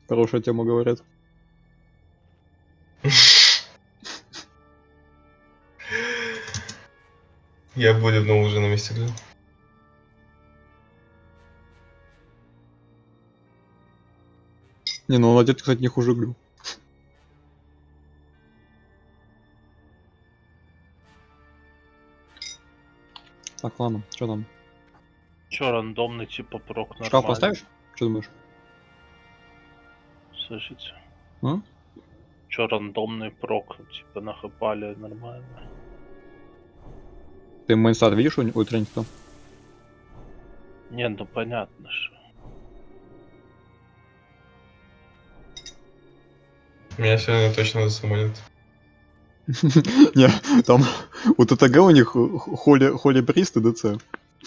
Хорошая тема, говорят. Я буду на уже на месте глю. Не, ну он одет, кстати, не хуже глю. Так, ладно, что там? Чё, рандомный типа прок нормально? Шкаф поставишь? Что думаешь? Слышите? А? Чё, рандомный прок, типа нахапали нормально? Ты мейнстат видишь у Тринкта? Не, ну понятно, что. Меня сегодня точно засуманят. Не, там у ТТГ у них Холли Прист и ДЦ.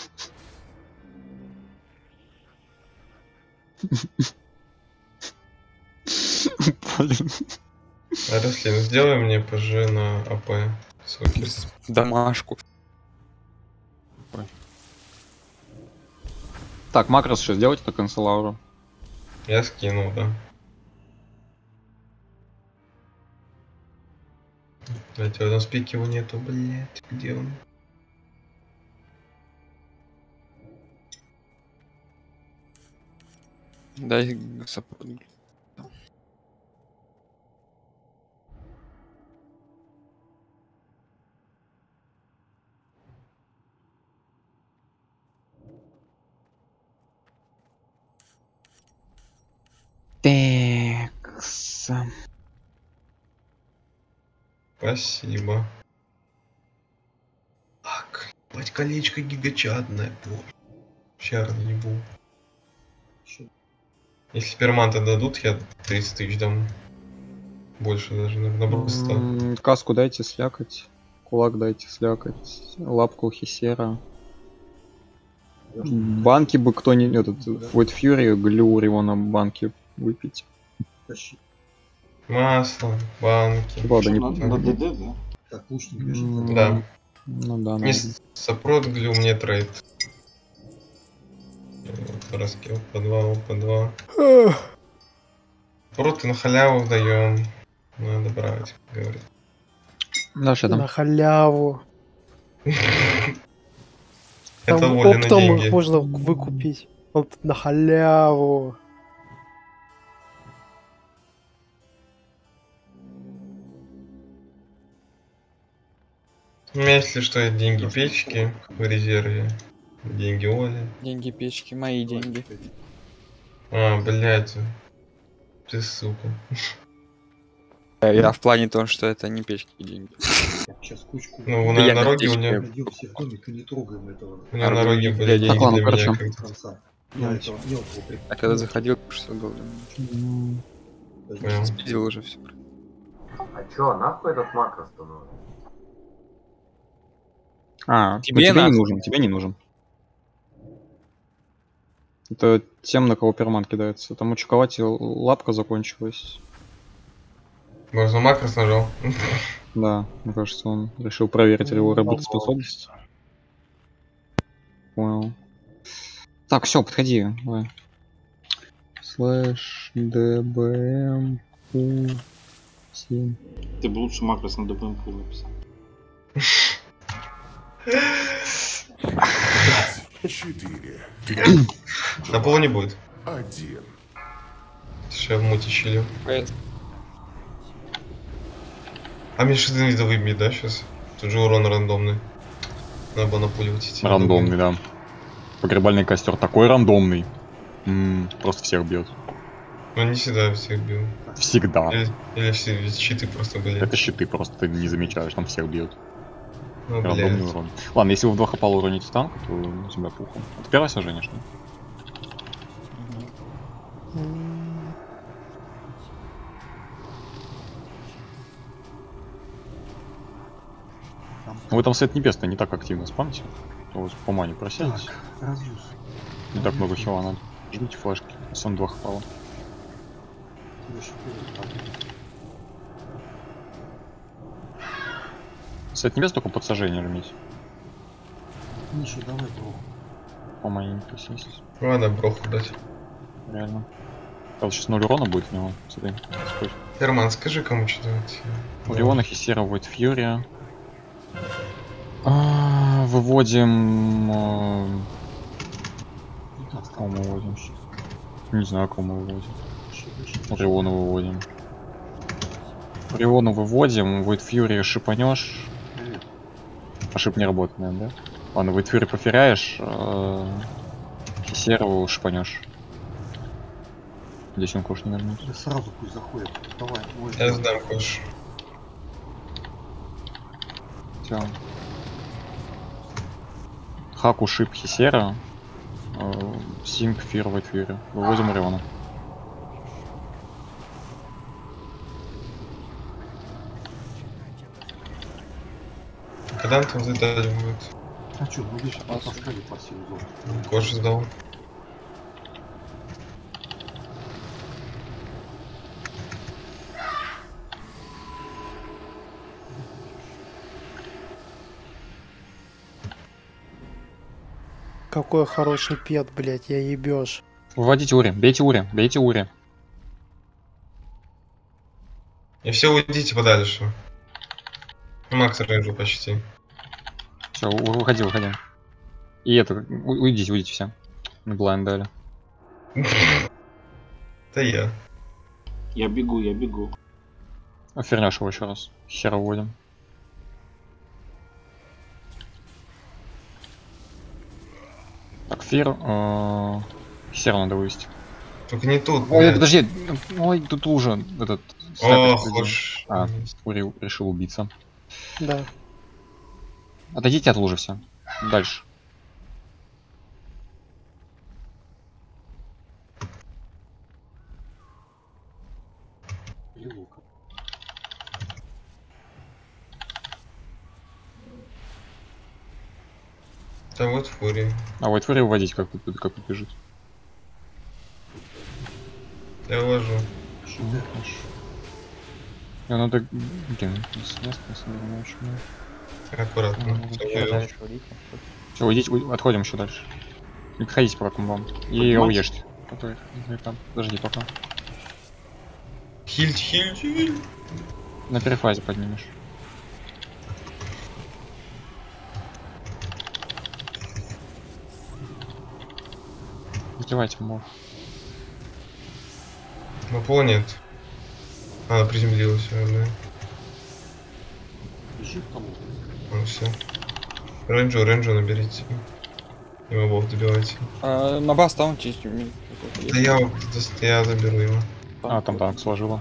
Блин. Рослин, сделай мне ПЖ на АП. Сокер. Домашку. Так, макрос сейчас сделайте на канцеляру. Я скинул, да. Блять, в этом спике его нету, блять, где он? Дай саппорт. Такс. Спасибо. Так, блять, колечко гигачатное, боже. Ща не буду. Если перманта дадут, я 30 тысяч дам. Больше даже, наверное, просто. Каску дайте слякать. Кулак дайте слякать. Лапку Хисера. Банки бы кто не... Этот, Void Fury, глю Риона банки выпить. Масло, банки. Ладно, не На ДД, да? Так, лучник бежит. Да. Ну да, Не надо. сопрот глю, мне трейд. Раскил по 2, по 2. Проты на халяву даем. Надо брать, говорит. Да, что там? На халяву. Это Там воля на оптом их деньги. можно выкупить. Вот на халяву. У меня, если что, деньги печки в резерве. Деньги Оли. Деньги печки, мои деньги. А, блядь. Ты сука. Я в плане том, что это не печки деньги. Сейчас кучку. Ну, Я на на роге у печке. него. Пойдем все в домик и не трогаем этого У него на роге были Так, деньги ладно, для меня короче. как-то. конца. Я этого мелкого А прикрепил. когда заходил, что было? Понял. Спиздил уже все. А чё, нахуй этот макро становится? А, Тебе тебе не нахуй. нужен, тебе не нужен. Это тем, на кого перман кидается. Там у Чуковати лапка закончилась. Можно макрос нажал. Да, мне кажется, он решил проверить его работоспособность. Понял. Так, все, подходи. Давай. Слэш ДБМ 7. Ты бы лучше макрос на ДБМ написал. 4, На полу не будет. 1. Сейчас в муте чилю. А мне что-то не выбить, да, сейчас? Тут же урон рандомный. Надо было напуливать эти. Рандомный, да. Погребальный костер такой рандомный. Просто всех бьет. Ну не всегда всех бил. Всегда. Или все щиты просто были. Это щиты просто ты не замечаешь, там всех бьет. Ну, Рандомный блядь. урон. Ладно, если вы в 2 хп уроните танк, то у тебя пухом. Ты первый сожженешь, да? Вы там свет небес не так активно спамьте. То вы по мане просядете. Разъюз. Не так много хила надо. Жмите флешки. Сам 2 хп. Свет небес только под сожжение жмите. Миша, давай трогай. По мане не присесть. Ладно, броху дать. Реально. Правда, сейчас 0 урона будет у него. Смотри. Герман, скажи, кому что делать. У Риона Хисера Void Fury. Выводим... Кого мы выводим? Не знаю, кого мы выводим. Риону выводим. Риону выводим, Void Fury шипанешь. А шип не работает, наверное, да? Ладно, Void Fury поферяешь, Хисеру шипанешь. Здесь он кош не нажмет. Сразу пусть заходит. Давай. Я сдам кош. Всё. Хаку шип Хисера. Симп Фир Void Fury. Выводим Риона. Когда он там взлетать будет? А чё, ну видишь, таскали по силу зону. Кош сдал. Какой хороший пет, блядь, я ебёшь. Выводите Ури, бейте Ури, бейте Ури. И все уйдите подальше. Макс рейнджу почти. Все, выходи, выходи. И это, уйдите, уйдите все. На блайн дали. Это я. Я бегу, я бегу. Фернешь его еще раз. Хера уводим. Так, Фир. Хера надо вывести. Только не тут. Ой, блядь. подожди. Ой, тут уже этот. Ох снайпер уж. А, Ури решил убиться. Да. Отойдите от лужи все. Дальше. Там вот фурия. А вот Фури выводить, как тут бежит. Я вожу. Мне надо... Блин, очень много. Аккуратно. Все, уйдите, отходим еще дальше. Не подходите пока к комбам. И уешьте. Там. Подожди пока. Хильд, хильд, хильд. На перефазе поднимешь. Сдевайте мов. Мапо нет. Она приземлилась, наверное. Бежит тому. Ну все. Рейнджу наберите. И мобов добивайте. Моба стаунти. Да я заберу его. А, там танк сложила.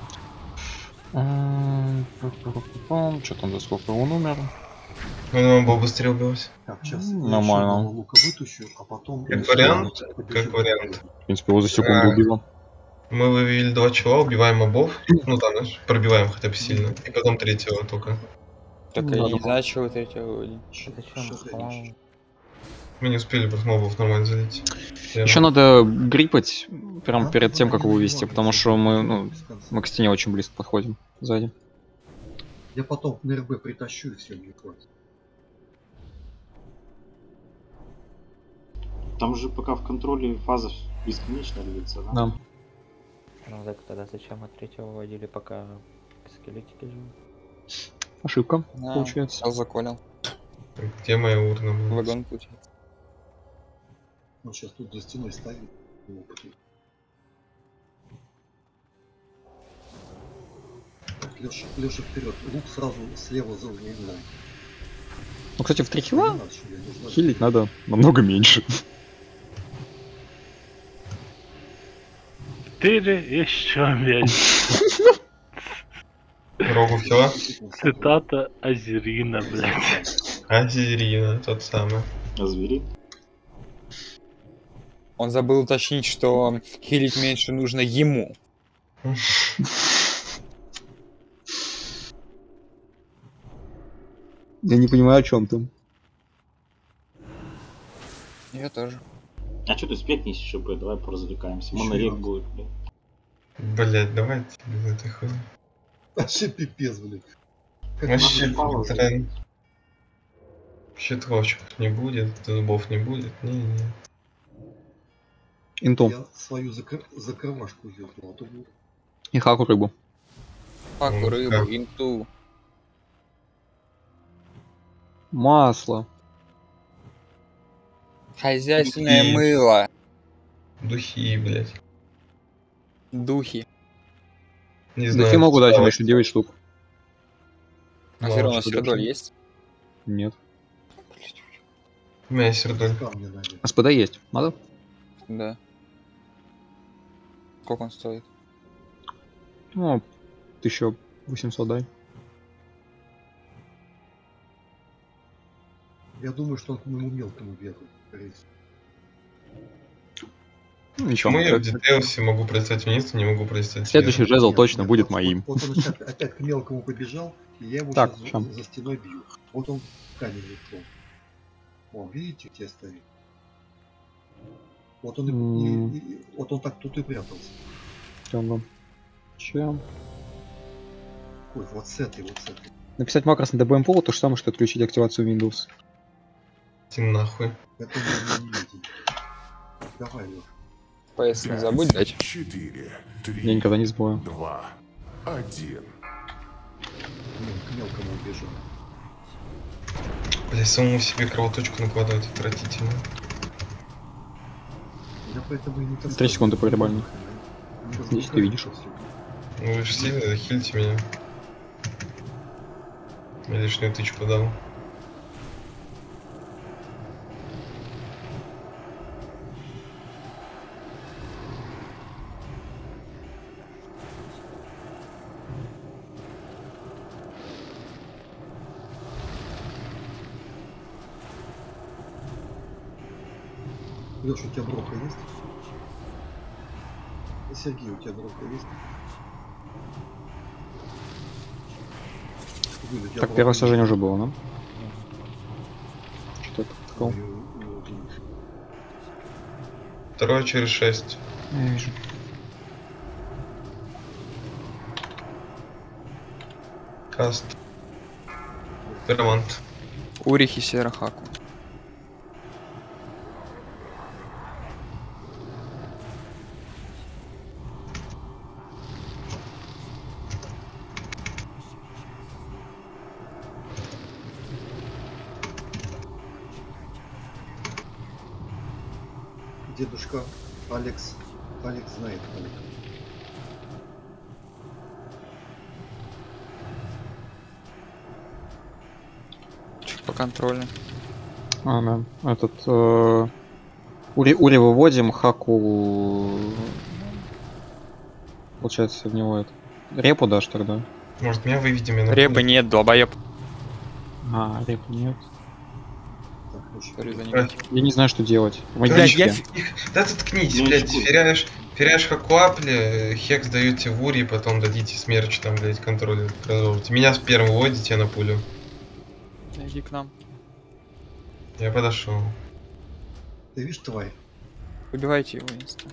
Что там за сколько он умер? Ну, мобов быстрее убивать. Так, сейчас Нормально. я лука вытащу, а потом... Как вариант? Как вариант. В принципе, его за секунду убило. Мы вывели 2 чела, убиваем мобов. Ну там, знаешь, пробиваем хотя бы сильно. И потом 3-го только. Так я не знаю, чего третьего выводить. Мы не успели просто мобов нормально залить. Еще надо грипать прям перед тем, как его вывести, потому что мы к стене очень близко подходим сзади. Я потом на РБ притащу и все, не хватит. Там же пока в контроле фаза бесконечно длится, да? Да. Ну так тогда зачем от третьего выводили, пока скелетики живут? Ошибка, получается. Я заколил. Где моя урна? Вагон пути. Он сейчас тут за стеной стоит. Леша вперед. Лук сразу слева за углом. Ну, кстати, в 3 хила хилить надо намного меньше. 4 еще меньше. Рогу в хила? Цитата Азерина, блядь. Азерина, тот самый. Азерин? Он забыл уточнить, что хилить меньше нужно ему. Я не понимаю, о чем ты. Я тоже. А что ты спекнись еще, блядь, давай поразвлекаемся. Монорек будет, блядь. Блять, давайте без этой хуйни. Вообще пипец, блядь. Вообще тренд. Щитовочек не будет, зубов не будет. Не-не. Инту. Я свою закрывашку ёбнул, а то будет. И хаку рыбу. Хаку, рыбу, инту. Масло. Хозяйственное Духи. мыло. Духи, блядь. Духи. Не знаю. Духи могу дать, у меня давай. еще 9 штук. А Ну, все равно что сердоль дальше? есть? Нет. У меня есть сердоль. Камни надо. СПД есть. Надо? Да. Сколько он стоит? Ну, 1800 дай. Я думаю, что он к моему мелкому бегает, скорее всего. Ну, ничего. Почему я в детейлсе могу пролистать вниз, а не могу пролистать Следующий вверх? жезл Нет, точно нет, будет вот- моим. Вот он сейчас опять к мелкому побежал, и я его Так, сейчас ща. за стеной бью. Вот он камень ушел. О, видите, где стоит? Вот он, вот он так тут и прятался. Чем? Чем? Ой, вот с этой, вот с этой. Написать макрос на DBM Pool то же самое, что отключить активацию Windows. Иди нахуй. Это мы не видим. Давай, Лёх. PS не забудь дать. 4, 3, Я никогда не забываю. 2, 1. К мелкому убежал. Блядь, самому себе кровоточку накладывать отвратительно. Я поэтому и не 3 секунды погребальных. Здесь ты видишь. Ну вы же сильно хильте меня. Я лишнюю тычку дал. Леша, у тебя брока есть? Сергей, у тебя брока есть? Вылет, у тебя Так, брока первое есть? сожжение уже было, да? Что это такое? Второе через 6. Я вижу. Каст. Пиромант. Урих и Серахаку. Дедушка Алекс. Алекс знает Алекс. Чуть по контролю. А, да. Этот... Ури выводим, хаку... Получается, в него это... Репу дашь тогда? Может меня выведем? Я на Репы поле? нет, долбоеб. А, репу нет. Так, очень Сори за Блядь, Я не знаю, что делать. Блядь, я... Да заткнитесь, Ну, блядь, секунду. феряешь хакуапли, хекс даете в ури, потом дадите смерч, там, блядь, контроль продолжите. Меня с первым выводите на пулю. Иди к нам. Я подошел. Ты видишь, тварь? Убивайте его, инста.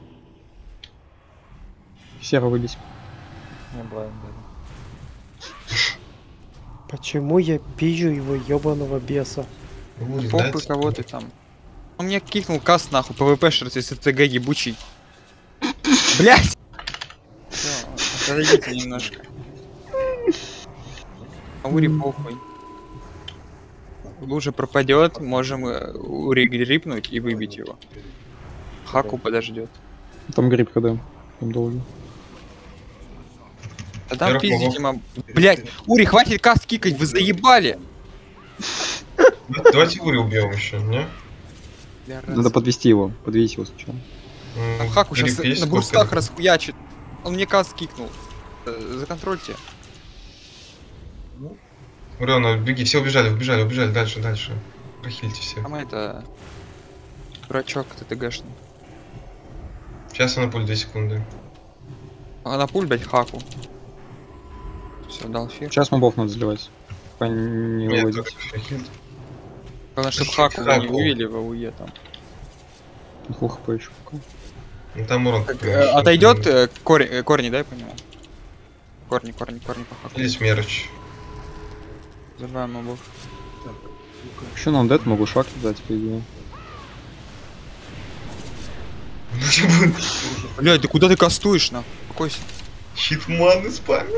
Серо выбить. Не блайнд даже. Почему я пизжу его ебаного беса? Ури, Похуй, дайте. кого ты там. Он мне кикнул каст нахуй, ПВП-шер, если ТГ ебучий. Блять! Всё, отойдите немножко. А Ури похуй. Лужа пропадет, можем Ури грипнуть и выбить его. Хаку подождет. Там гриб когда? Там долго. А там Во-первых, пиздите, могу- Блять, Ури, хватит каст кикать, вы заебали! Давайте Ури убьем еще, не? Надо подвести его. Подвести его сначала. Там Хаку Гриб сейчас есть на сколько? брусках расхуячит. Он мне каст кикнул. Законтрольте. Урона, беги, все убежали, дальше. Прохильте все. Там это... Дурачок ТТГшный. Сейчас я на пуль 2 секунды. А на пуль, блять, Хаку. Все, дал фир. Сейчас мобов надо заливать. Пока не Нет, выводить. только прохильте. Главное, чтобы Ищи Хаку вы не Хаку. вывели в АУЕ там. Фул хп еще пока. Ну там урон. Отойдет корни, дай по нему. Корни по Хаку. Или смерч. Забиваем мобов. Так, ну-ка. Еще на дед могу шаг дать, по идее. Ну что будет? Блядь, ты куда ты кастуешь, на? Успокойся. Щит маны спамит.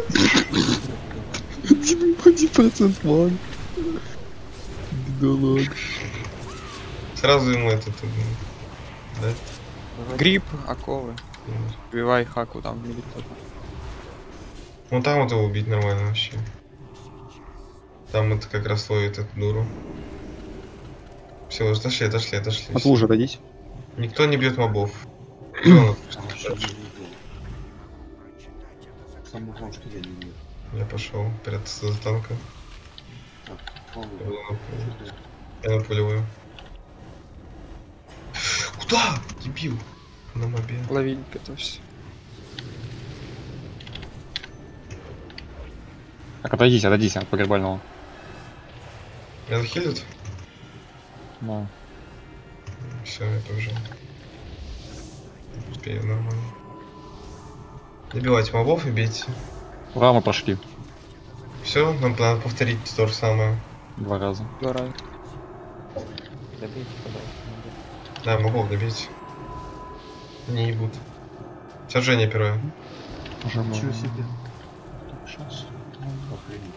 1% ман. Бедолаг. Сразу ему этот... Да? Гриб, оковы. Убивай хаку там в мире кто-то. Ну там вот его убить нормально вообще. Там это как раз ловит эту дуру. Все, отошли. От лужи дадите. Никто не бьет мобов. Ну, Самое главное, что я не вижу. я пошел прятаться за танком. Так, Я напуливаю. Куда? Дебил. На мобе. Ловить готовься. Так, отойдите от погребального. Меня захилит? Ну, Все, я побежал. Успею нормально. Добивайте мобов и бейте. ура, мы прошли. Все, нам надо повторить то же самое. 2 раза. 2 раза. Добейте, пожалуйста. Да, мобов добейте. Не ебут. Сожжение первое. Уже мы... Ничего себе. Сейчас. Охренеть.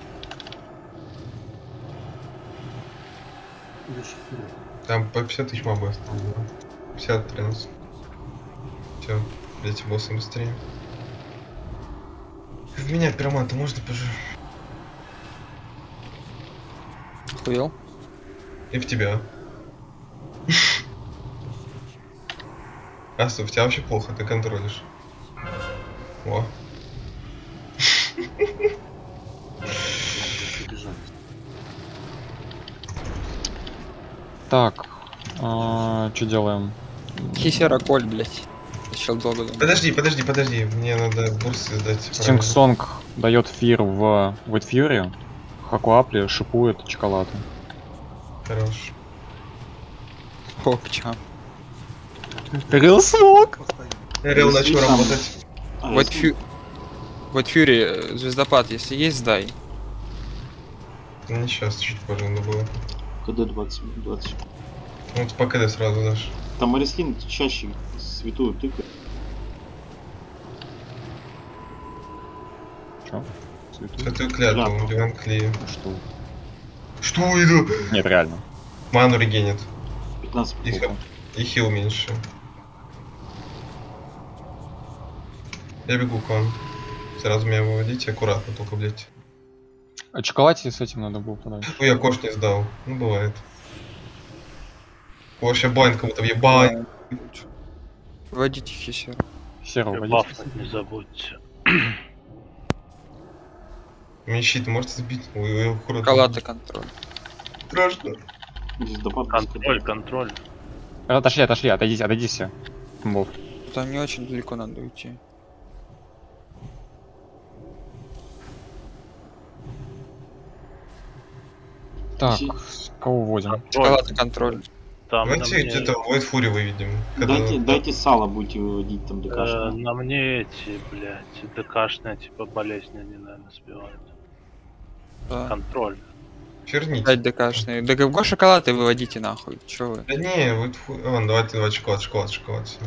Идешь вперед. Там по 50 тысяч мобов осталось. 50-13. Все, бейте босса быстрее. В меня пиромата можно пожалуйста? Хуел? И в тебя. Асту, в тебя вообще плохо, ты контролишь. О. Так, что делаем? Хисера Коль, блядь. Еще долго думаю. Подожди, мне надо бурсы сдать. Стинг Сонг дает фир в White Fury, Хакуапли шипует Чоколаты. Хорош. О, пча. Real Smoke! Рел начал работать. White Fury, звездопад, если есть, сдай. Ну не сейчас, чуть позже надо было. КД 20. Ну ты по КД сразу дашь. Там Арислин чаще святую тыкает. Чё? Святую клятву, Клятву. Диван Клею. Что? Что это? Нет, реально. Ману регенит. 15 И хил меньше. Я бегу к вам. Сразу меня выводите, аккуратно только, блять. А Чоколате с этим надо было подать. Ой, я кош не сдал. Ну бывает. Кош, я байн кому-то въебать. Вводите Хисера. Серого водить. Бафнуть не забудьте. Мне щит можете сбить? Ой, аккуратно. Шоколаты контроль. Страшно. Контроль. Отошли, отойдите все. Бов. Там не очень далеко надо уйти. Так, кого вводим? Шоколаты контроль. Там на Давайте мне, где-то Void Fury выведем. Дайте сало будете выводить там ДКшно. на мне эти, блядь, ДКшные, типа, болезни они, наверное, сбивают. Да. Контроль. Черните. 5 ДКшные. ДК шоколаты выводите нахуй. Чё вы? Да не, Void Fury... Ладно, давайте 2 шоколад, всё.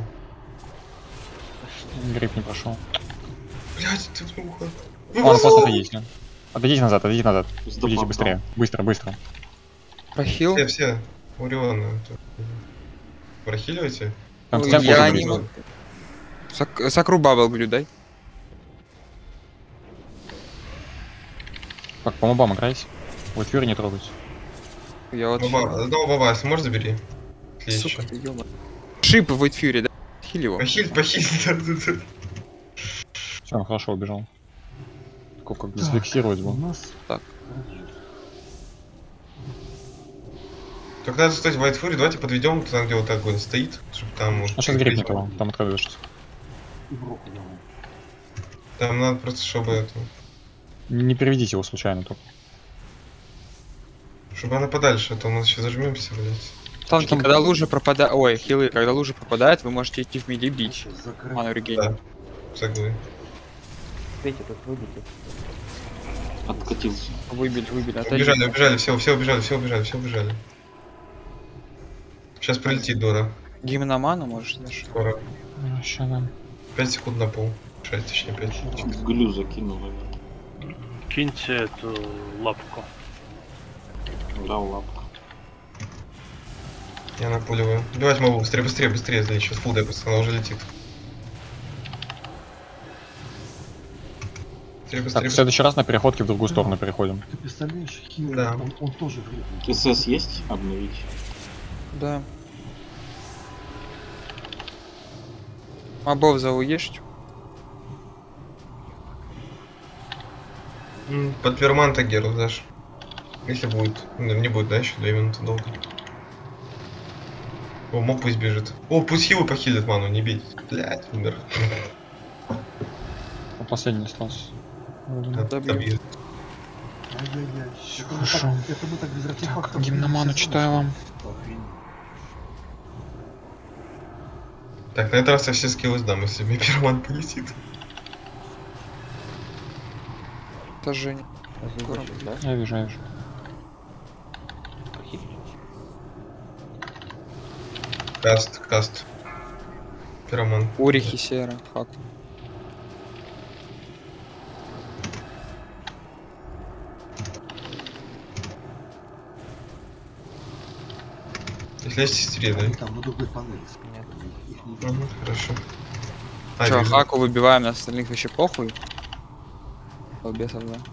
Гриб не прошел. Блять, ты плохо. Он просто отойдите. Отойдите назад. Звездопад, Идите быстрее. Быстро. Прохил? Все. Уриона. Прохиливайте? Там Ну, стенку я уже не берут. могу. Сакру бабл глю, дай. Так, по мобам играйте. Вот Фьюри не трогать. Я вот... Одного баба, можешь забери? Отлично. Сука ты, ёба. Шип в Void Fury, да? Хиль его. Похиль. Все, он хорошо убежал. Такого как зафиксировать был. Так. Только надо, кстати, White Fury, давайте подведем туда, где вот так вот стоит, чтобы там... вот А сейчас грибнет его, там откроешь. Там надо просто, чтобы это... Не переведите его случайно только. Чтобы она подальше, а то мы сейчас зажмемся, блять. Танки, когда лужа пропадает... Ой, хилы, когда лужа пропадает, вы можете идти в миди бить. Ману регейн. Да, согласен. Смотрите, тут выбейте. Откатился. Выбили, Убежали, все убежали. Сейчас прилетит Дора. Гимн на ману можешь даже. Скоро. Сейчас нам. 5 секунд на пол. 6, точнее 5. Глю закинул, наверное. Киньте эту лапку. Да, лапка. Я напуливаю. Убивать могу. Быстрее, быстрее, быстрее. Если сейчас фул депас, она уже летит. Быстрее, Так, быстрее. в следующий раз на переходке в другую сторону переходим. Ты представляешь, Хил, Да. он тоже грипнул. КСС есть? Обновить. Да. Мобов зауешь? Под перманта Геру дашь. Если будет. Ну, не будет, да, еще 2 минуты долго. О, моб пусть бежит. О, пусть хилы похилят ману, не бейте. Блять, умер. Он последний остался. Добьют. Ай-яй-яй. Хорошо. Это мы так без артефактов. Гимноману читаю вам. Так, на этот раз я все скиллы сдам, если мне перман полетит. Это Женя. Да? Я вижу, я вижу. Каст. Пироман. Урихи Сера. Хак. Если есть истерия, Они да? там на другой панели. Нет. Их не Угу, хорошо. Чё, вижу. Хаку выбиваем, на остальных вообще похуй? Бесов, да.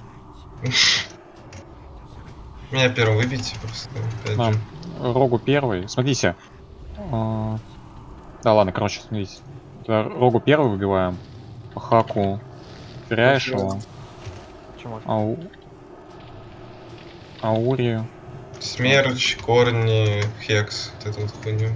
Меня первым выбейте просто. опять Нам же. Рогу первый. Смотрите. Да ладно, короче, смотрите. Да, Рогу первый выбиваем. По Хаку теряешь его. Почему? Аурию. Смерч, корни, хекс. Вот эту вот хуйню.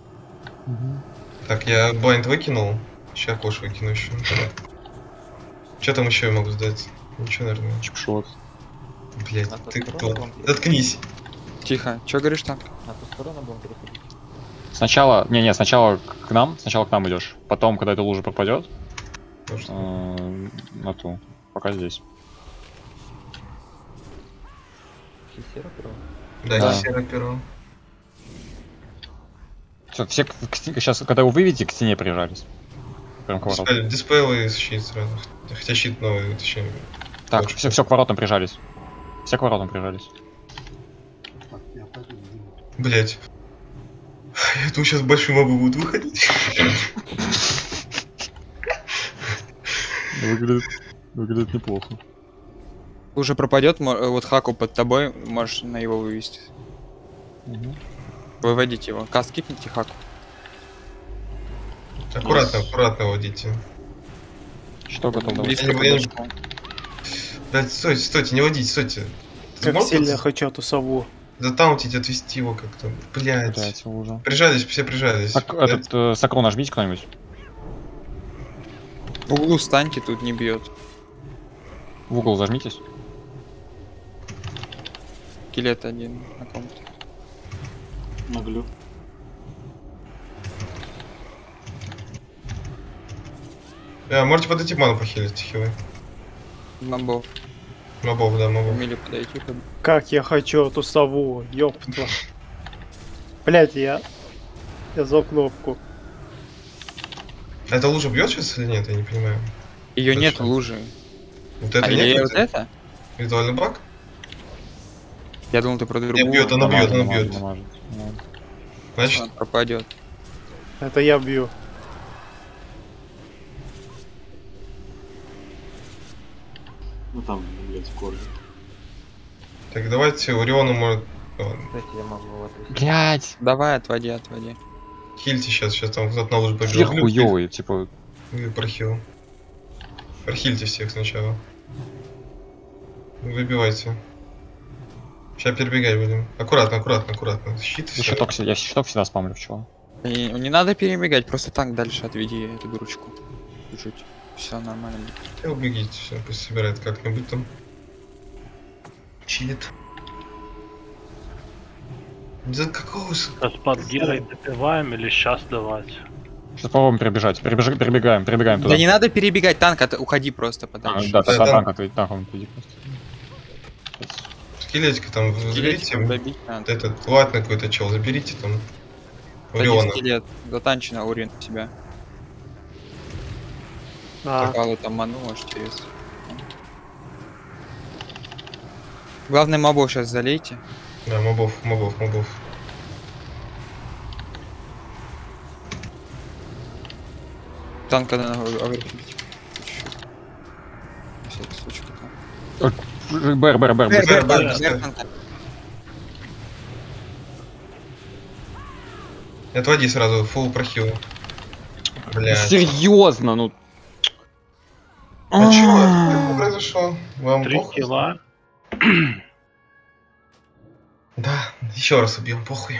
Так, я блайнд выкинул. Сейчас кош выкину еще. Что там еще я могу сдать? Ничего, наверное. Чипшот. Блять, На ту ты сторону кто? будем переходить? Заткнись. Тихо. Чё говоришь там? На ту сторону будем переходить? Сначала. Не, сначала к нам. Сначала к нам идешь. Потом, когда эта лужа пропадет, Может. на ту. Пока здесь. Хисера первого? Да, Да. серый перо. Все, сейчас, когда вы выведете, к стене прижались. Прям к воротам. Диспейл и щит сразу. Хотя щит новый, точнее. Так, лучше. все к воротам прижались. Все к воротам прижались. Так, я пойду. Блять. Я думаю, сейчас большие мобы будут выходить. Выглядит неплохо. Уже пропадет, вот Хаку под тобой, можешь на его вывести. Выводите его. Каст кипните Хаку. Аккуратно, аккуратно водите. Что готов давать? Близко Я не- подошел. Блять, стойте, стойте, не водите, стойте. Как Можете сильно я хочу эту сову. затаунтить, отвести его как-то. Блять. Блять, уже. Прижались, все прижались. Так, Блядь. этот Сакро нажмите кто-нибудь. В углу станьте, тут не бьет. В угол зажмитесь. Скелет один на ком-то. Наглю. Можете подойти ману похилить, хилы. Мобов. Мобов, да, мобов. Умели подойти. Как я хочу эту сову, ёпта. Блять, я за кнопку. А эта лужа бьет сейчас или нет, я не понимаю. Ее Да нет что? лужи. Вот это Или нет? вот это? Виртуальный баг? Я думал, ты про Не другую. бьет, она бьет, она бьет. Намажет. Значит, Она пропадет. Это я бью. Ну там, блять, корни. так давайте Ориону может... Кстати, я могу его отвести. Блять! Давай, отводи, отводи. Хильте сейчас там кто-то на лужу Фир побежал. хуёвый, типа. Вы прохил. Прохильте всех сначала. Выбивайте. Сейчас перебегать будем. Аккуратно, аккуратно, аккуратно. Щит и всё. Я щиток всегда спамлю в чего. И не надо перебегать, просто так дальше отведи эту дурочку. Чуть-чуть. Все нормально будет. И убегите, все, пусть собирает как-нибудь там. Чит. Да какого... Сейчас под Герой допиваем или сейчас давать? Сейчас попробуем перебежать. Перебегаем туда. Да не надо перебегать, танк, уходи просто А, подальше. да, Да, танк отведи, танк отведи просто. Скелетика там заберите. Скелетиком добить надо. Этот латный какой-то чел, заберите там. Один Ориона. скелет, затанчи на урин себя. А, Попало там ману аж через. Главное мобов сейчас залейте. Да, мобов. Танка надо оверхилить. Всякий случай там. Бэр. Бэр, Бэр. танка. Отводи сразу, фул прохил. Блядь. Серьезно, ну. А чё? Что произошло? Вам 3 похуй? килла. Да, еще раз убьем, похуй.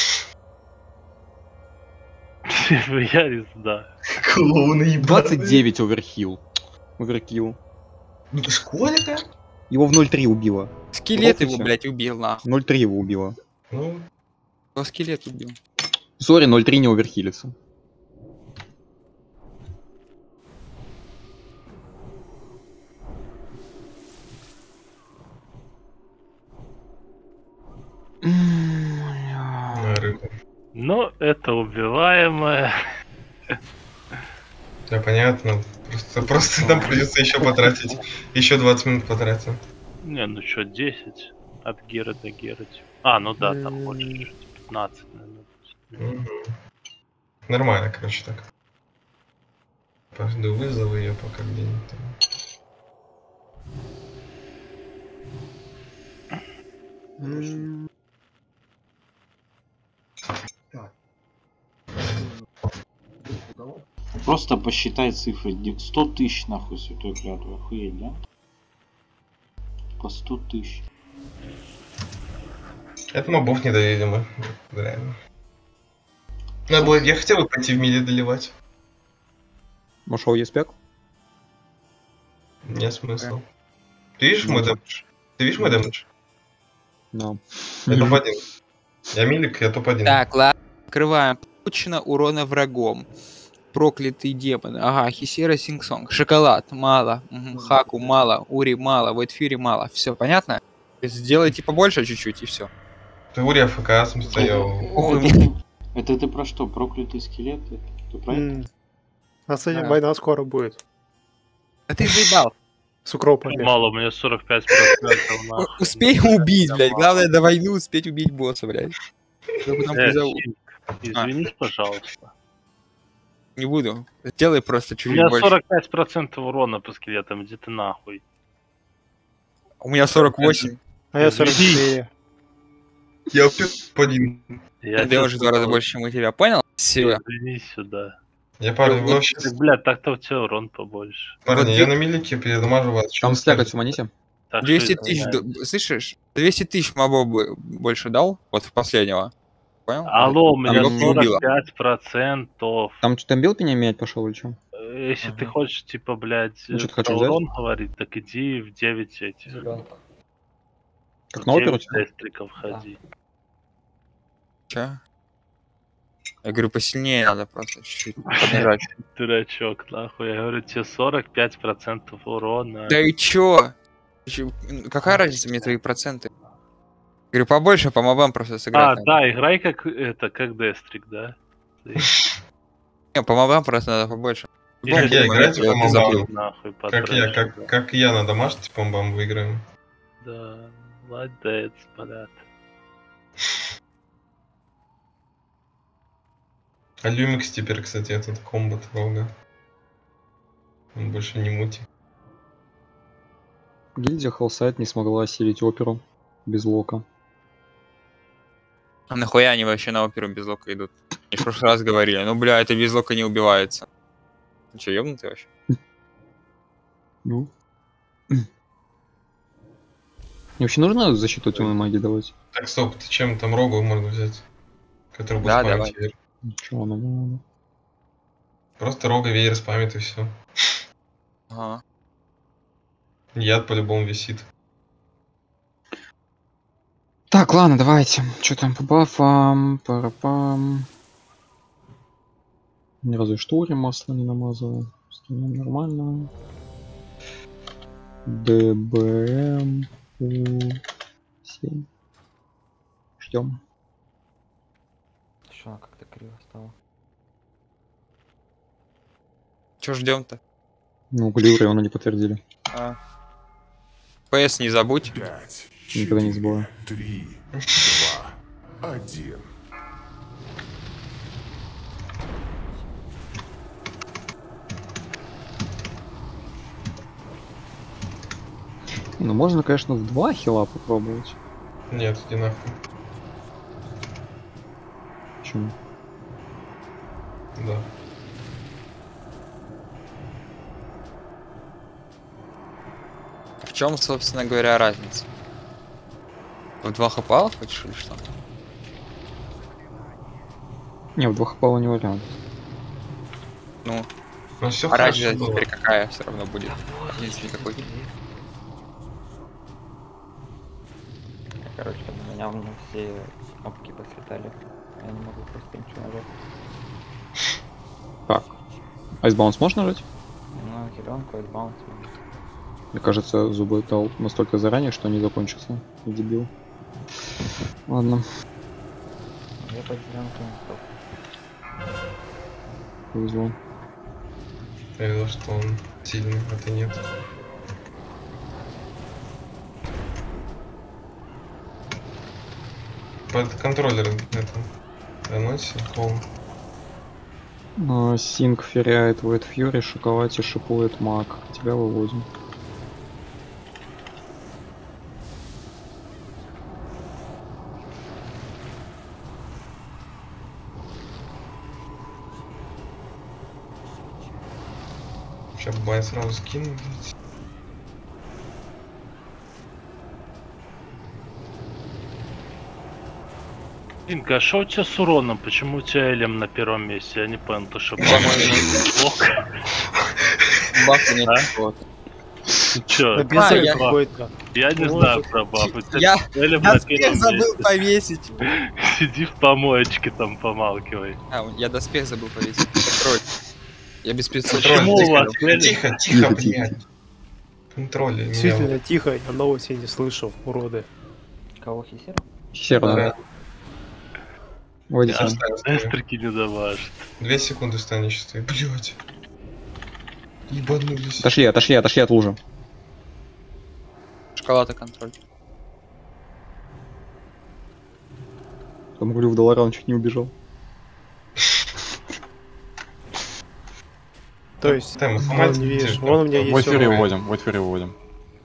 Я не знаю. Клоуны ебаные. 29 оверхилл. Оверкилл. Ну сколько? Его в 0.3 убило. Скелет Вот и его, всё. блядь, убил, нахуй. 0.3 его убило. Ну, Его скелет убил. Сори, 0.3 не оверхилится. на рыбу. Ну, это убиваемое. Да, понятно. Просто нам придется еще потратить. Еще 20 минут потратим. Не, ну что, 10 от Гера до Гера. А, ну да, там больше, чуть 15, наверное. Мгм. Нормально, короче, так. Пойду вызову ее пока где-нибудь там. Так. Просто посчитай цифры. 100 тысяч нахуй святой клятвы. Охуеть, да? По 100 тысяч. Это мобов не доедем мы. Реально. Надо было, я хотел бы пойти в мире доливать. Ушел Еспек? Нет смысла. Ты видишь Ну, мой дэмэдж? Ты видишь мой дэмэдж? Да. Я топ-1. Я милик, я топ-1. Так, ладно. Открываем. Получено урона врагом. Проклятый демон. Ага, Хисера Сингсонг. Шоколад. Мало. Хаку мало. Ури мало. Вайтфьюри мало. Все понятно? Сделайте побольше чуть-чуть и все. Ты Ури АФК стоял. Это ты про что? Проклятый скелет? Ты про это? А с этим Да. война скоро будет. А ты заебал. С укропами. Мало, у меня 45% нахуй. Успей убить, блядь. Главное до войны успеть убить босса, блядь. Я потом призову. Синк, извините, пожалуйста. Не буду. Сделай просто У чуть меня больше. 45% урона по скелетам, иди ты нахуй. У меня 48. А я 44. Я топ-1. Я Да я уже в 2 раза больше, чем у тебя. Понял? Все. Извини сюда. Я парень, Вот- вообще... Так, блядь, так-то у тебя урон побольше. Парни, вот я ты- на милике передамажу вас. Чё Там вы слякоть скажете? уманите. Так 200 что тысяч, извиняюсь. слышишь? 200 тысяч мобов бы больше дал, вот в последнего. Понял? Алло, у меня его не убило. 45%. Там что-то билпи менять пошел или что? Если ты хочешь, типа, блядь, Ну, что-то про хочу взять. урон говорить, так иди в 9 этих. Зеленка. Как на оперу? 9 тестриков ходи. Чё? Я говорю, посильнее надо просто чуть-чуть поднажать. Дурачок, нахуй. Я говорю, тебе 45% урона. Да и чё? Какая разница мне твои проценты? Говорю, побольше по мобам просто сыграть А, надо. да, играй как это, как Дестрик, да? Не, по мобам просто надо побольше. В любом Как я, момент играйте по ты мобам. забыл. Нахуй, Как я, потратишь, да. как я на домашний бомбам выиграем. Да, молодец, брат. А Люмикс теперь, кстати, этот комбат рога. Он больше не мути. Гильдия Холсайт не смогла осилить оперу без лока. А нахуя они вообще на оперу без лока идут? И в прошлый раз говорили, ну бля, это без лока не убивается. Ты чё, ёбнутый вообще? Ну. Мне вообще нужно защиту темной магии давать? Так, стоп, ты чем там рогу можно взять? Который будет Да, спамить давай. веер. Ничего, ну. Просто рога веер спамит и все. Ага. Яд по-любому висит. Так, ладно, давайте. Что там по бафам? Парапам. Ни разу и штуре масло не намазывал. Остальное нормально. ДБМ. 7. Ждем. Что она как-то криво стала? Чё ждем-то? Ну, Глюры его не подтвердили. ПС не забудь. 5, Никогда не забываю. 3, 2, 1. Ну, можно, конечно, в 2 хила попробовать. Нет, иди нахуй. Почему? Да. В чем, собственно говоря, разница? В 2 хпала хочешь или что? Не, в 2 хпала не вариант. Ну, Ну все а хорошо разница было. теперь какая все равно будет? Разницы никакой. Короче, у меня все кнопки послетали. Я не могу просто ничего нажать. Так. Айсбаунс можно нажать? Ну, зеленку, баунс. Мне кажется, зубы дал настолько заранее, что они закончатся. Я дебил. Ладно, Я под зеленку не стал. повезло. Я видел, что он сильный, а ты нет. Под контроллером это анонсе, холм. Синг феряет Вэт Фьюри, Шоколати шипует маг. Тебя выводим. Сейчас бай сразу скину, блядь. Инка, а что у тебя с уроном? Почему у тебя Элем на первом месте? Я не понял, то что Бафа нет. А? Ты чё? Написали я- какой-то. Я не Вот. знаю про бафы. Я Элем на доспех первом забыл месте. повесить. Сиди в помоечке там, помалкивай. Я доспех забыл повесить. Контроль. Я без 500. Почему у вас Тихо, Элем? тихо, Тихо, блядь. Контроль меня. Действительно тихо, я новости не слышу, уроды. Кого хисер? Хера, да. Войди сам. Эстрики не давашь. 2 секунды стань чистой. Блять. Ебанулись. Отошли от лужи. Шоколада контроль. Там говорю, в доллара он чуть не убежал. То есть, Там, вон сломать не видишь, где-то. вон у меня есть Войт Фьюри урон. выводим.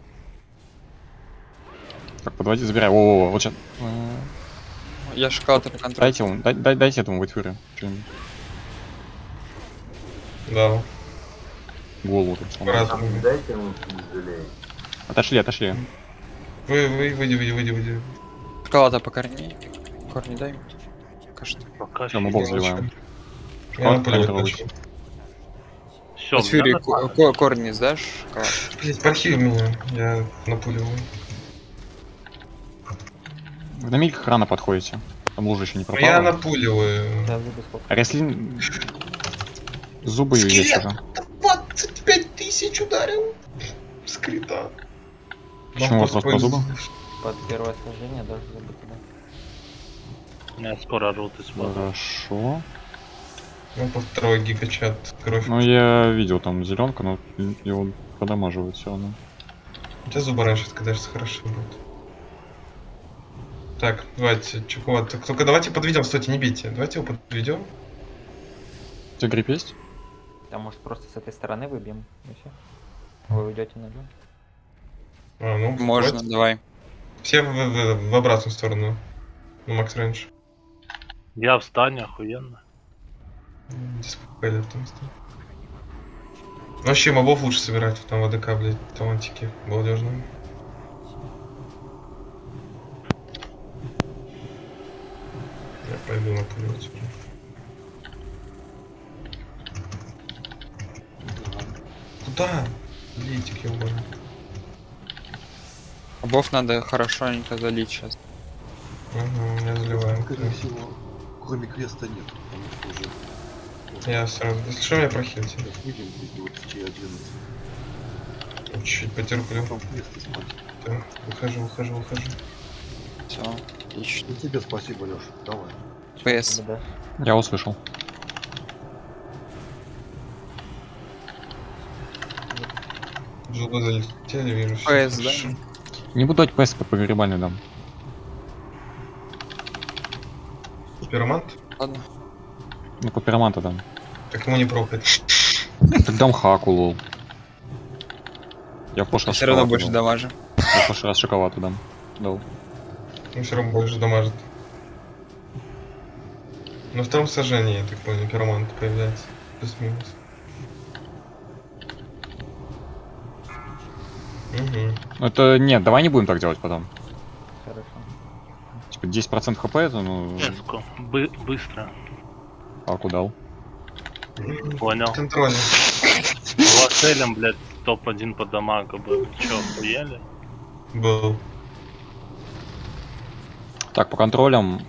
Так, подводи, забирай. Во, вот сейчас. Я шоколада по контролю. Дайте ему, дайте этому Войт Фьюри что-нибудь. Да. Голову там сломать. Раз. Там не дайте ему пизделей. Отошли. Выйди. Шоколада по корней. Корни дай. Пока что. Пока Все, мы бог заливаем. Я на поле Шоколад начал. Все, Фьюри, корни сдашь? Шоколад. Блять, пархив меня. Я напуливаю. В домик рано подходите. Там лужа еще не пропала. Я напуливаю. Да, зубы сколько? А если зубы есть уже? 25 тысяч ударил. Скрита. Почему у вас просто по зубам? Под первое сожжение даже зубы туда. У меня скоро роты смотрят. Хорошо. Ну, по второй гигачат. Кровь. Ну я видел там зеленка, но его подамаживают все равно. У тебя зубы раньше скажется, хорошо будет. Так, давайте, чувак, только давайте подведем, стойте, не бейте. Давайте его подведем. У тебя грипп есть? Там может просто с этой стороны выбьем. И все. Вы уйдете на лед. А, ну, Можно, давайте. давай. Все в обратную сторону. Ну, Макс Рейндж. Я встану, охуенно. Здесь пойдет там стоит. Ну, вообще мобов лучше собирать, там АДК, блядь, там антики балдежные. Я пойду напуливать уже. Куда? Летик, ёбаный. Бов надо хорошенько залить сейчас. Угу, я заливаю. Скорее всего, кроме креста нет. Потому что уже Я сразу. Если что, меня прохилите. сейчас выйдем из 20-11. Чуть потерплю. Потом крест искать. Да, выхожу. Все, отлично. И тебе спасибо, Леша. Давай. ПС. Да. Я услышал. Жопы залетели, вижу. всё ПС, хорошо. Не буду дать ПС по погребальной дам. Пиромант? Ладно. Ну, по пироманта дам. Так ему не прокать. Так дам хаку, лол. Я в прошлый раз Все равно шоколаду больше дал. дамажа. Я в прошлый раз шоколаду дам. Дал. Ну все равно больше дамажит. На втором сожжении, я так понял, пиромант появляется. Плюс-минус. Угу. Ну это нет, давай не будем так делать потом. Хорошо. Типа 10% хп это, ну. Эску. Быстро. Хаку дал. Понял. Контроль. Лоселем, блядь, топ-1 по дамагу был. Чё, охуели? Был. Так, по контролям.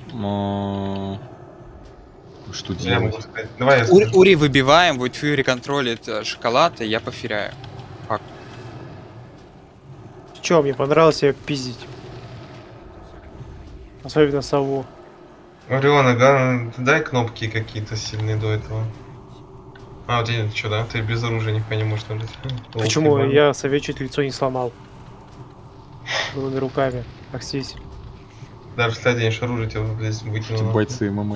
Что Я могу делать? сказать. Давай я скажу. Ури выбиваем, вот Фьюри контролит шоколад, и я поферяю. Фак. Чё, мне понравилось ее пиздить. Особенно сову. Ориона, да, дай кнопки какие-то сильные до этого. А, у тебя что, да? Ты без оружия нихуя не можешь нажать. Почему? Лол, Я сове чуть лицо не сломал. Голыми руками. Акстись. Даже если оденешь оружие, тебя здесь выкинул. нахуй. Бойцы ММА.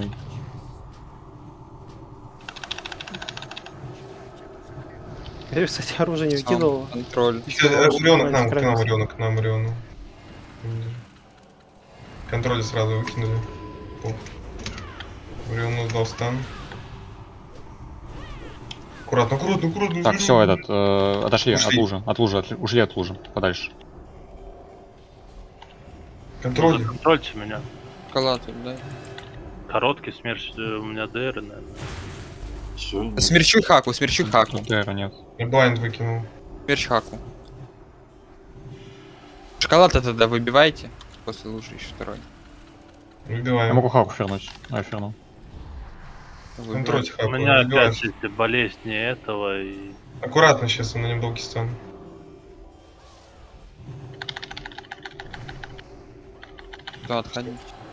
Я, кстати, оружие не выкинул. Контроль. Ориона к нам, Ориону. Контроль сразу выкинули. Ориону сдал стан. Аккуратно. Так, все, отошли от лужи, ушли от лужи, подальше. Контроль. Контрольте меня. Шоколад, да? Короткий смерч, у меня ДР, наверное. Все. Смерчу хаку, смерчу хаку. ДР нет. Я блайнд выкинул. Смерч хаку. Шоколад это тогда выбивайте. После лужи еще второй. Я Выбиваем. могу хаку фернуть. А, я фернул. Контроль У хаку. меня Выбиваем. опять эти болезни этого и... Аккуратно сейчас, он на нем долгий стан. Да, отходи.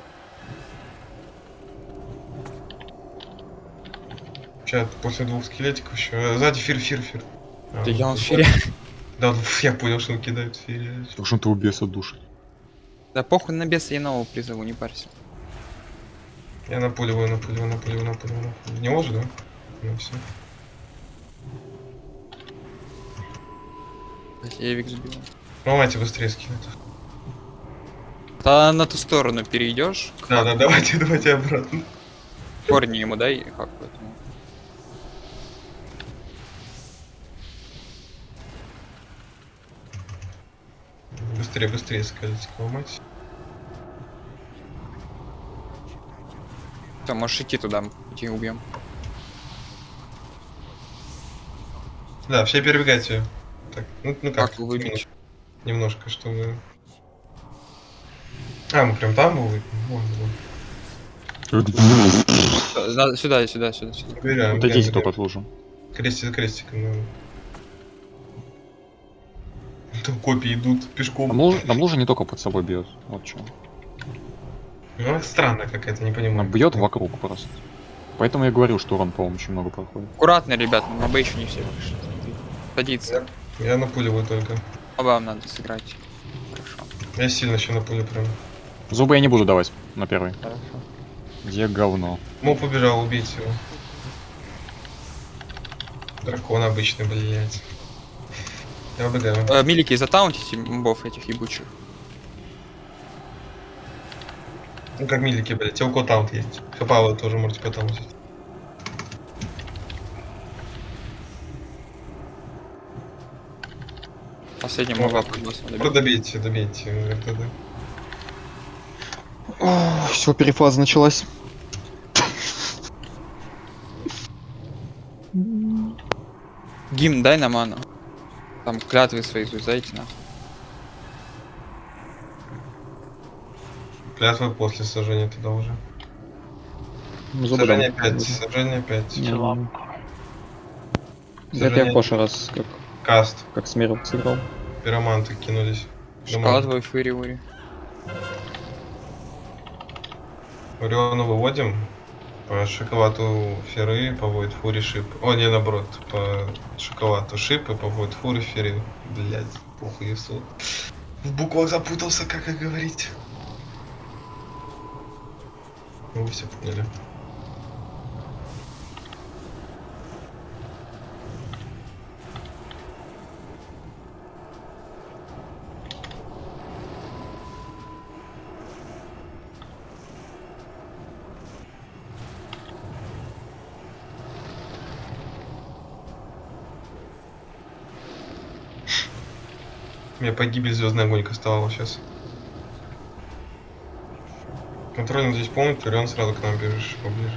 Сейчас после двух скелетиков еще. Сзади фир. А, Да я он вот. фире. Да, я понял, что он кидает фире. Потому что ты убьешь от души. Да похуй на беса, я нового призову, не парься. Я напуливаю. Не можешь, да? Ну все. Я Эвик сбил. Ломайте быстрее скелетов. Да на ту сторону перейдешь. Да, давайте обратно. Корни ему дай хаку этому. Быстрее скелетик ломать. Все, можешь идти туда, идти убьем. Да, все перебегайте. Так, ну как? Хаку выбить. Немножко, чтобы... А, мы прям там был? Надо сюда. Убираем. Отойдите только от лужи. Крестиком, надо. Там копии идут пешком. Там лужа не только под собой бьет. Вот что. Ну, это странно какая-то, не понимаю. Она бьет вокруг просто. Поэтому я говорю, что урон, по-моему, очень много проходит. Аккуратно, ребят, на Б еще не все вышли. Садиться. Я напуливаю только. Вам надо сыграть. Хорошо. Я сильно еще напулю прям. Зубы я не буду давать на первый. Хорошо. Где говно? Мо побежал, убить его. Дракон обычный, блять. Я убегаю. Милики, затаунтите мобов этих ебучих. Ну как милики, блять. Телко таунт есть. Хапава тоже можете потаунтить. Последний моба под боссом добить. Добейте РТД. Все, перефаза началась. Гимн дай на ману. Там клятвы свои зайти нахуй. Клятва после сожжения туда уже. Зубы Сожжение дам. 5, сожжение 5. Лапку. Это я в прошлый раз Каст. как смерил сыграл. Пироманты кинулись. Шоколад твой фыри-ури. Ориону выводим. По шоколаду феры, по Void Fury шип. О, не, наоборот. По шоколаду шип и по Void Fury феры. Блять, похуй, суд. В буквах запутался, как и говорить. Ну, вы все поняли. У меня погибель звездный огонь оставала сейчас. Контроль здесь помнит, Орион сразу к нам бежишь поближе.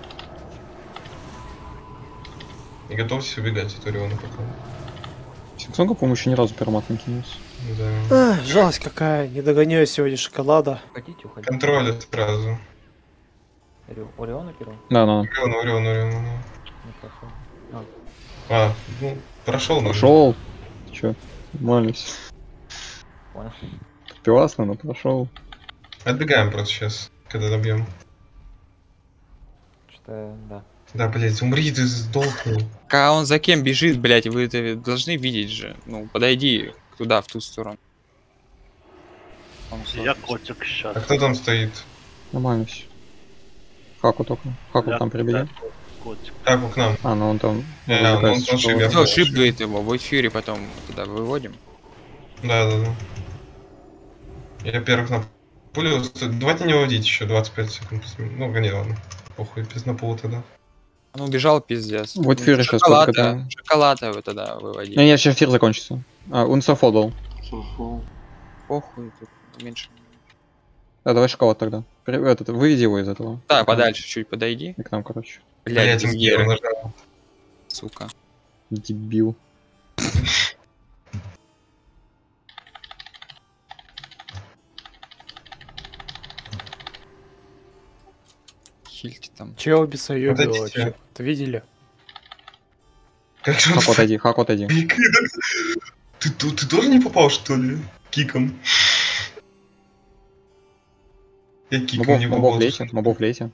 И готовьтесь убегать от Ориона пока. Синксонга, по-моему, еще ни разу пиромат не кинулся. Да. Жалость какая, не догоняю сегодня шоколада. Уходите, уходите. Контроль сразу. Ориона первого? Да. Орион. Нехорошо. Ну, прошел. Прошел. Че, молись. Понял. Классно, но прошел. Отбегаем просто сейчас, когда добьем. Что, да. Да, блять, умри, ты сдохни. А он за кем бежит, блядь, вы это должны видеть же. Ну, подойди туда, в ту сторону. Я котик сейчас. А кто там стоит? Нормально все. Хаку только. Хаку там перебили. Котик. Хаку к нам. А, ну он там... Он шип. Все, шипгает его, в эфире потом туда выводим. Да. Я первых на пулю. Давайте не выводить еще 25 секунд. Ну, не, ладно. Похуй, без на полу тогда. Он убежал, пиздец. Вот эфир сейчас Шоколада вы тогда выводите. Нет, сейчас эфир закончится. Он софодал. Похуй, тут меньше. Да, давай шоколад тогда. Выведи его из этого. Да, подальше чуть подойди. И к нам, короче. Блядь, без геры. нажал. Сука. Дебил. Хильте там. Чего бесоёбило Подойдите. вообще? Ты видели? Как же он... Хак отойди. Ты тоже не попал, что ли? Киком. Я киком не попал. Мобов лейте.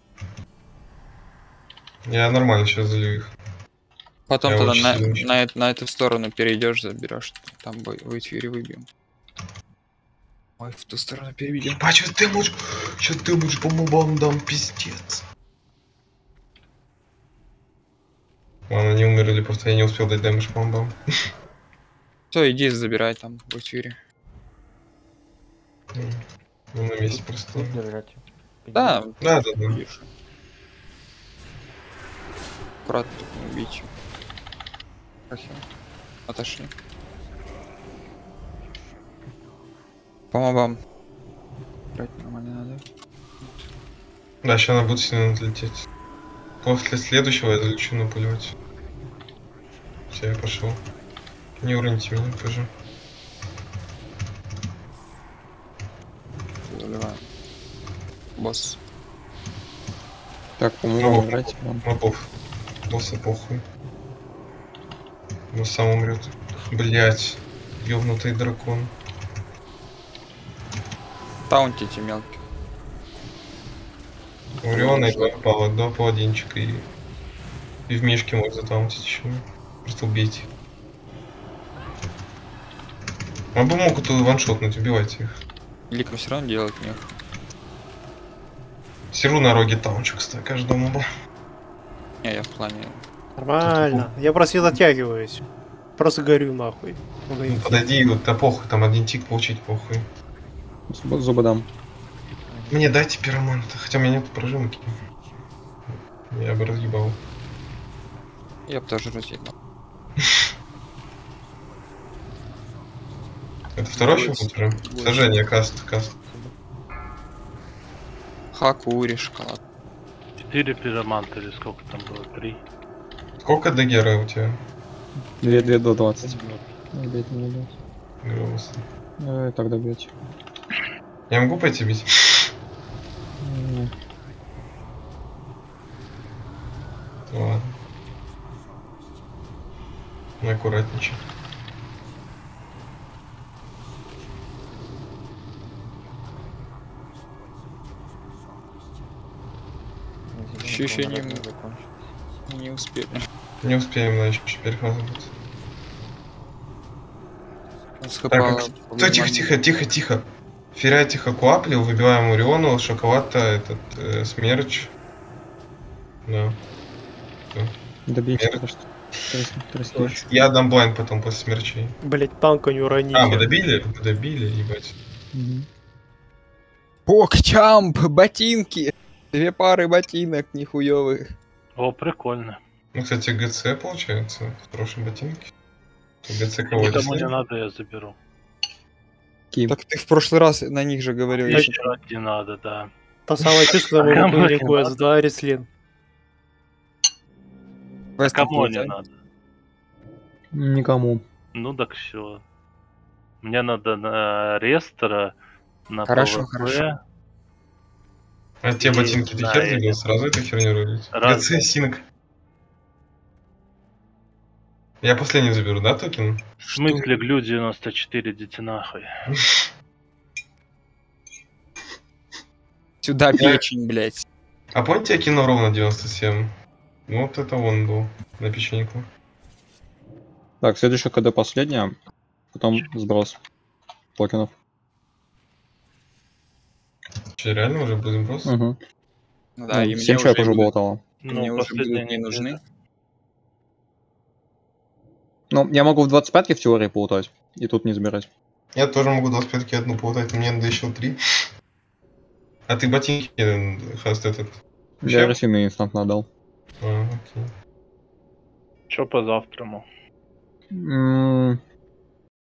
Я нормально сейчас залью их. Потом Я туда очень сильно на эту сторону перейдешь, заберешь. Там в эфире выбьем. Ой, в ту сторону переведем. Ебать, что ты можешь по мобам дам, пиздец. Ладно, они умерли, просто я не успел дать дэмэдж по мобам. Все, иди забирай там в эфире. Ну, на месте просто. Тут держать. Да. Да. Аккуратно, не убить. Отошли. По мобам. Брать нормально надо. Да, сейчас она будет сильно отлететь. После следующего я залечу напуливать. Все, я пошел. Не уроните меня, тоже. Заливаем. Босс. Так, по-моему, играйте прям. Мобов. Босса похуй. Он сам умрет. Блять. Ёбнутый дракон. Таунтите мелкие. У Ориона и попало 2 паладинчика и в мишке мог затаунтить еще. Просто убейте. Мобы могут ваншотнуть, убивайте их. Ликом все равно делать нет. Сижу на роге таунчик, кстати, каждого моба. Не, я в плане. Нормально. Я просто не затягиваюсь. Просто горю нахуй. Ну, подойди, вот да похуй, там один тик получить похуй. Зубы дам. Мне дайте пироманта, хотя у меня нет прожимки. Я бы разъебал. Я бы тоже разъебал. Это второй еще уже? Сожжение, каст. Хакури, шоколад. 4 пироманта или сколько там было? 3. Сколько дагера у тебя? 2 до 20. Не бейте, не бейте. Грустно. Тогда бьете. Я могу пойти бить? Ладно. Ну, аккуратничай. Еще не, закончилось. не успели. Не успеем, на еще перехватывать. Схапала Так, тихо. Ферятиха Куаплил, выбиваем Уриону, Шоколата, этот, Смерч. Да. Добейте Смерч. просто. Я дам блайнд потом после смерчей. Блять, танка не уронили. А, мы добили, ебать. Покчамп, ботинки. 2 пары ботинок нихуёвых. О, прикольно. Ну, кстати, ГЦ получается, хорошие ботинки. ГЦ кого Никому не надо, я заберу. Так ты в прошлый раз на них же говорил. Еще если- не надо, да. Та самая песня, когда мы Кому выполнили не квест, надо? да, Рислин? Квест Кому не какой-то. надо? Никому. Ну так все. Мне надо на рестора, на Хорошо, PvP. хорошо. А те И ботинки ты на хер двигал, этот. сразу эту херню рулить? Раз. ГЦ Синг. Я последний заберу, да, токен? В смысле глю 94, идите нахуй. Сюда печень, блядь. А помните, я кинул ровно 97? Вот это он был на печеньку. Так, следующая КД последняя. Потом сброс токенов. Че, реально уже будем просто? Угу. Ну да, и мне 7 человек уже будут- болтало. Мне Ну, уже последняя будут не нужны. Ну, я могу в 25-ке в теории полутать. И тут не забирать. Я тоже могу 25-ки одну полутать, мне надо еще 3. А ты ботинки хаст этот? Я росийный инстантно отдал. А, окей. Чё по завтраму? М,